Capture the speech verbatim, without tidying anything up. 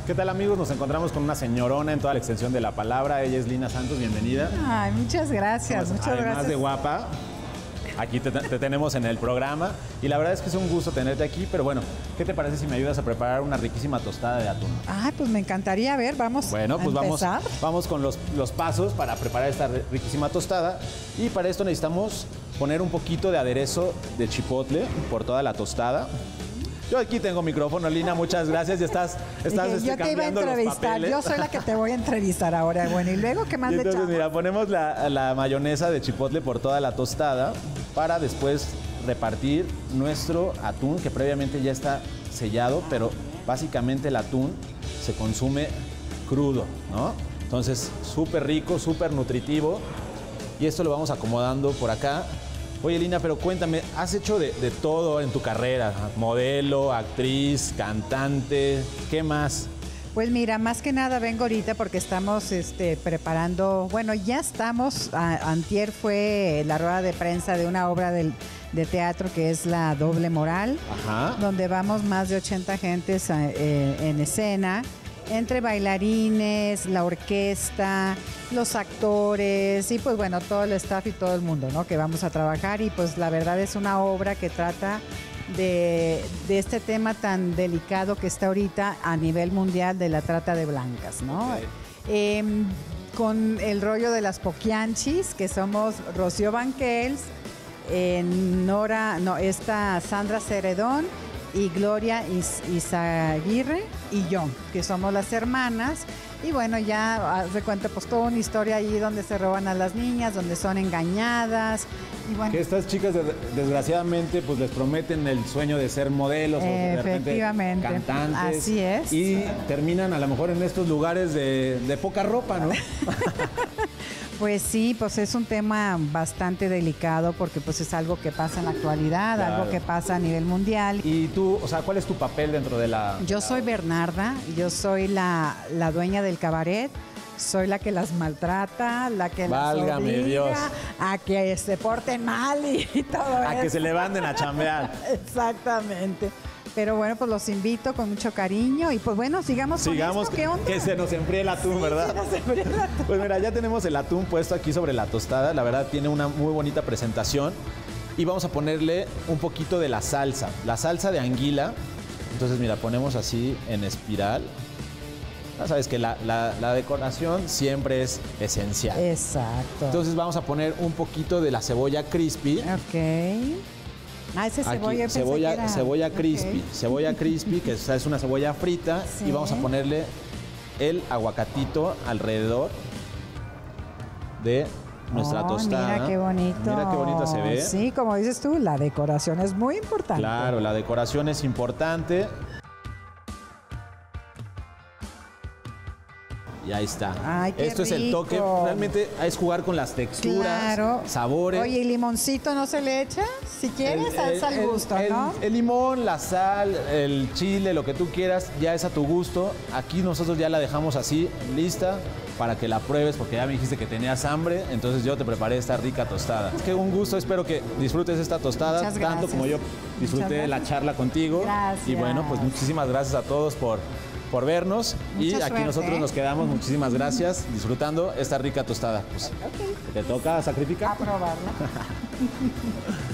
¿Qué tal, amigos? Nos encontramos con una señorona en toda la extensión de la palabra. Ella es Lina Santos, bienvenida. Ay, muchas gracias, Pues, muchas además gracias. de guapa, aquí te, te tenemos en el programa y la verdad es que es un gusto tenerte aquí, pero bueno, ¿qué te parece si me ayudas a preparar una riquísima tostada de atún? Ay, pues me encantaría, a ver, vamos Bueno, pues a vamos, empezar. vamos con los, los pasos para preparar esta riquísima tostada y para esto necesitamos poner un poquito de aderezo de chipotle por toda la tostada. Yo aquí tengo micrófono, Lina, muchas gracias. Ya estás, estás Dije, este, yo te iba a cambiando los entrevistar, papeles. yo soy la que te voy a entrevistar ahora. Bueno, y luego, ¿qué más Y le entonces, echamos? mira, ponemos la, la mayonesa de chipotle por toda la tostada para después repartir nuestro atún que previamente ya está sellado, pero básicamente el atún se consume crudo, ¿no? Entonces, súper rico, súper nutritivo. Y esto lo vamos acomodando por acá. Oye, Lina, pero cuéntame, has hecho de, de todo en tu carrera, modelo, actriz, cantante, ¿qué más? Pues mira, más que nada vengo ahorita porque estamos este, preparando, bueno, ya estamos, a, antier fue la rueda de prensa de una obra del, de teatro que es La Doble Moral, Ajá. donde vamos más de ochenta gentes eh, en escena, entre bailarines, la orquesta, los actores y pues bueno, todo el staff y todo el mundo, ¿no? Que vamos a trabajar y pues la verdad es una obra que trata de, de este tema tan delicado que está ahorita a nivel mundial de la trata de blancas, ¿no? Okay. Eh, con el rollo de las poquianchis, que somos Rocío Banquels, eh, Nora, no, esta Sandra Ceredón y Gloria Is Izaguirre y yo, que somos las hermanas. Y bueno, ya haz de cuenta, pues toda una historia ahí donde se roban a las niñas, donde son engañadas. Y bueno, Que estas chicas, desgraciadamente, pues les prometen el sueño de ser modelos o de repente efectivamente, cantantes. así es. Y terminan a lo mejor en estos lugares de, de poca ropa, ¿no? pues sí, pues es un tema bastante delicado porque pues es algo que pasa en la actualidad, Claro. algo que pasa a nivel mundial. Y tú, o sea, ¿cuál es tu papel dentro de la...? Yo soy Bernarda, yo soy la, la dueña del cabaret, soy la que las maltrata, la que Válgame las obliga Dios. a que se porten mal y, y todo A eso. que se levanten a chambear. Exactamente. Pero bueno, pues los invito con mucho cariño y pues bueno, sigamos, Sigamos, con esto. ¿Qué onda? que se nos enfríe el atún, Sí, ¿verdad? se nos enfría el atún. Pues mira, ya tenemos el atún puesto aquí sobre la tostada. La verdad tiene una muy bonita presentación. Y vamos a ponerle un poquito de la salsa. La salsa de anguila. Entonces mira, ponemos así en espiral. Ya sabes que la, la, la decoración siempre es esencial. Exacto. Entonces vamos a poner un poquito de la cebolla crispy. Ok. Ah, ese Aquí, cebolla, yo pensé cebolla, que era- cebolla ok. crispy, cebolla crispy, que es es una cebolla frita, Sí. y vamos a ponerle el aguacatito alrededor de nuestra Oh, tostada. Mira qué bonito. Mira qué bonita se ve. Sí, como dices tú, la decoración es muy importante. Claro, la decoración es importante. Y ahí está. Ay, qué Esto es el rico. toque. Realmente es jugar con las texturas, Claro. sabores. Oye, ¿y limoncito no se le echa? Si quieres, El- salsa al el- gusto, el- ¿no? El limón, la sal, el chile, lo que tú quieras, ya es a tu gusto. Aquí nosotros ya la dejamos así, lista, para que la pruebes, porque ya me dijiste que tenías hambre, entonces yo te preparé esta rica tostada. Es que un gusto, espero que disfrutes esta tostada, Muchas tanto gracias. como yo disfruté Muchas la gracias. charla contigo. Gracias. Y bueno, pues muchísimas gracias a todos por, por vernos. Mucha y aquí suerte, nosotros ¿eh? nos quedamos, muchísimas gracias, disfrutando esta rica tostada. Pues, Ok. ¿te toca sacrificar? A probarla.